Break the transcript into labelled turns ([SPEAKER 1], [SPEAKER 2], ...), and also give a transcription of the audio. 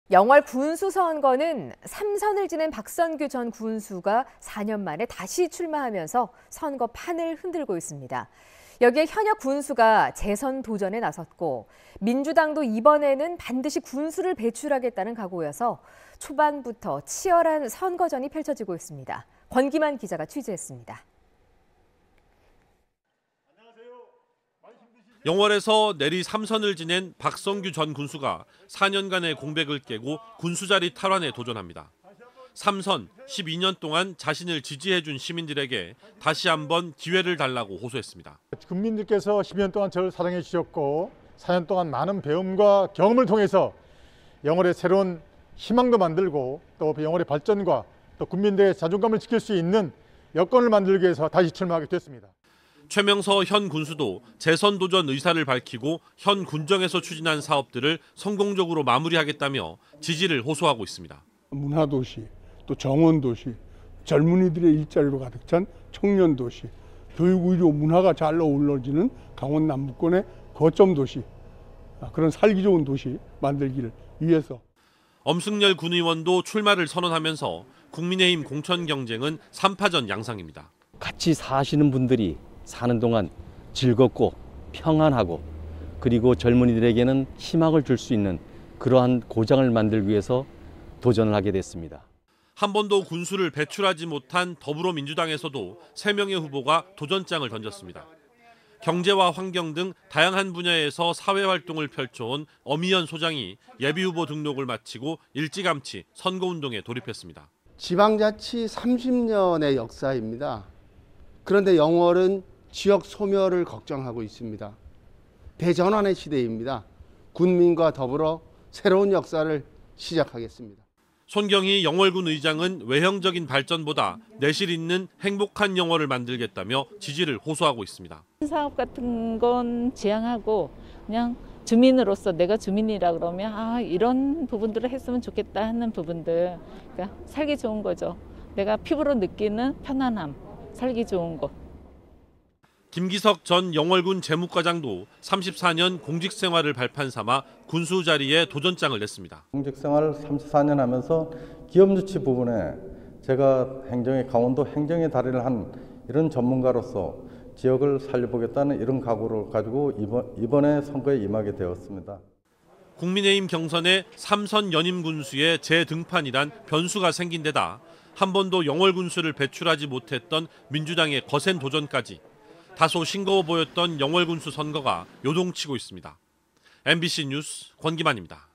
[SPEAKER 1] 영월 군수 선거는 3선을 지낸 박선규 전 군수가 4년 만에 다시 출마하면서 선거 판을 흔들고 있습니다. 여기에 현역 군수가 재선 도전에 나섰고 민주당도 이번에는 반드시 군수를 배출하겠다는 각오여서 초반부터 치열한 선거전이 펼쳐지고 있습니다. 권기만 기자가 취재했습니다.
[SPEAKER 2] 영월에서 내리 3선을 지낸 박선규 전 군수가 4년간의 공백을 깨고 군수자리 탈환에 도전합니다. 3선 12년 동안 자신을 지지해준 시민들에게 다시 한번 기회를 달라고 호소했습니다.
[SPEAKER 3] 국민들께서 12년 동안 저를 사랑해 주셨고 4년 동안 많은 배움과 경험을 통해서 영월의 새로운 희망도 만들고 또 영월의 발전과 또 국민들의 자존감을 지킬 수 있는 여건을 만들기 위해서 다시 출마하게 됐습니다.
[SPEAKER 2] 최명서 현 군수도 재선 도전 의사를 밝히고 현 군정에서 추진한 사업들을 성공적으로 마무리하겠다며 지지를 호소하고 있습니다.
[SPEAKER 4] 문화도시, 또 정원도시, 젊은이들의 일자리로 가득 찬 청년도시, 교육, 의료, 문화가 잘 어우러지는 강원 남부권의 거점 도시, 그런 살기 좋은 도시 만들기를 위해서.
[SPEAKER 2] 엄승열 군의원도 출마를 선언하면서 국민의힘 공천 경쟁은 3파전 양상입니다.
[SPEAKER 5] 같이 사시는 분들이 사는 동안 즐겁고 평안하고 그리고 젊은이들에게는 희망을 줄 수 있는 그러한 고장을 만들기 위해서 도전을 하게 됐습니다.
[SPEAKER 2] 한 번도 군수를 배출하지 못한 더불어민주당에서도 3명의 후보가 도전장을 던졌습니다. 경제와 환경 등 다양한 분야에서 사회활동을 펼쳐온 엄희연 소장이 예비후보 등록을 마치고 일찌감치 선거운동에 돌입했습니다.
[SPEAKER 6] 지방자치 30년의 역사입니다. 그런데 영월은 지역 소멸을 걱정하고 있습니다. 대전환의 시대입니다. 군민과 더불어 새로운 역사를 시작하겠습니다.
[SPEAKER 2] 손경희 영월군 의장은 외형적인 발전보다 내실 있는 행복한 영월을 만들겠다며 지지를 호소하고 있습니다.
[SPEAKER 7] 사업 같은 건 지향하고 그냥 주민으로서 내가 주민이라 그러면 이런 부분들을 했으면 좋겠다 하는 부분들, 그러니까 살기 좋은 거죠. 내가 피부로 느끼는 편안함, 살기 좋은 것.
[SPEAKER 2] 김기석 전 영월군 재무과장도 34년 공직생활을 발판 삼아 군수 자리에 도전장을 냈습니다.
[SPEAKER 8] 공직생활을 34년 하면서 기업유치 부분에 제가 강원도 행정의 다리를 한 이런 전문가로서 지역을 살려보겠다는 이런 각오를 가지고 이번에 선거에 임하게 되었습니다.
[SPEAKER 2] 국민의힘 경선에 3선 연임 군수의 재등판이란 변수가 생긴 데다 한 번도 영월 군수를 배출하지 못했던 민주당의 거센 도전까지 다소 싱거워 보였던 영월 군수 선거가 요동치고 있습니다. MBC 뉴스 권기만입니다.